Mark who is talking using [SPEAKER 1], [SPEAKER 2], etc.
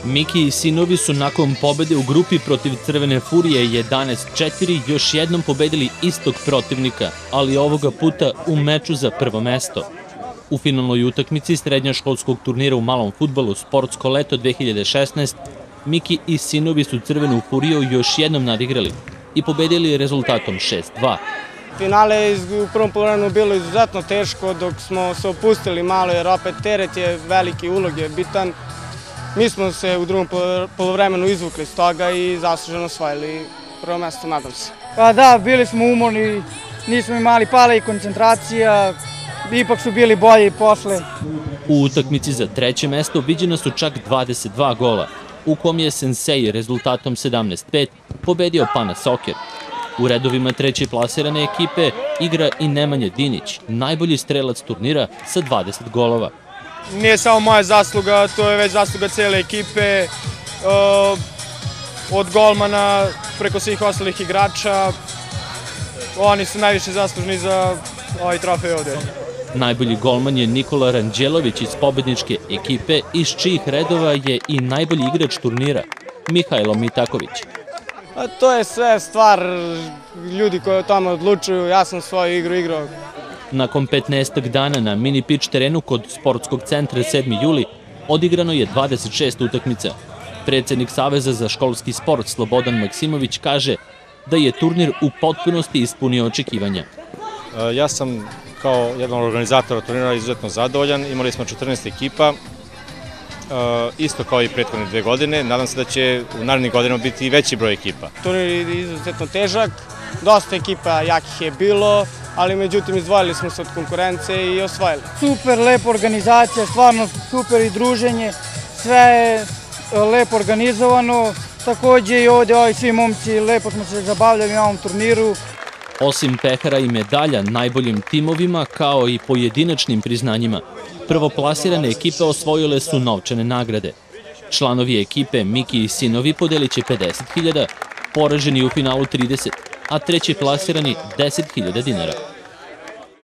[SPEAKER 1] Miki i sinovi su nakon pobede u grupi protiv Crvene Furije 11-4 još jednom pobedili istog protivnika, ali ovoga puta u meču za prvo mesto. U finalnoj utakmici srednjoškolskog turnira u malom fudbalu Sportsko leto 2016, Miki i sinovi su Crvenu Furiju još jednom nadigrali i pobedili rezultatom 6-2.
[SPEAKER 2] Finale u prvom poluvremenu bilo izuzetno teško dok smo se opustili malo jer opet teret je veliki, ulog je bitan. Mi smo se u drugom poluvremenu izvukli s toga i zasluženo osvojili prvo mesto, nadam se.
[SPEAKER 3] Pa da, bili smo umorni, nismo imali pala i koncentracija, ipak su bili bolji posle.
[SPEAKER 1] U utakmici za treće mesto viđena su čak 22 gola, u kom je Sensei rezultatom 17-5 pobedio Pana Soccer. U redovima treće plasirane ekipe igra i Nemanja Dinić, najbolji strelac turnira sa 20 golova.
[SPEAKER 4] Nije samo moja zasluga, to je već zasluga cijele ekipe, od golmana preko svih ostalih igrača. Oni su najviše zaslužni za ovaj trofej ovdje.
[SPEAKER 1] Najbolji golman je Nikola Ranđelović iz pobedničke ekipe, iz čijih redova je i najbolji igrač turnira, Mihajlo Mitaković.
[SPEAKER 2] To je sve stvar ljudi koji o tome odlučuju, ja sam svoju igru igrao.
[SPEAKER 1] Nakon 15 dana na mini pitch terenu kod Sportskog centra 7. juli odigrano je 26 utakmica. Predsednik Saveza za školski sport Slobodan Maksimović kaže da je turnir u potpunosti ispunio očekivanja.
[SPEAKER 5] Ja sam kao jedan organizator turnira izuzetno zadovoljan, imali smo 14 ekipa, isto kao i prethodne 2 godine, nadam se da će u narednih godinama biti i veći broj ekipa.
[SPEAKER 2] Turnir je izuzetno težak, dosta ekipa jakih je bilo, ali međutim izdvojili smo se od konkurencije i osvojili.
[SPEAKER 3] Super, lepa organizacija, stvarno super i druženje, sve je lepo organizovano, takođe i ovdje ovi svi momci lepo smo se zabavljali na ovom turniru.
[SPEAKER 1] Osim pehara i medalja najboljim timovima kao i pojedinačnim priznanjima, prvoplasirane ekipe osvojile su novčane nagrade. Članovi ekipe Miki i sinovi podelit će 50.000, poraženi u finalu 30, a treći plasirani 10.000 dinara.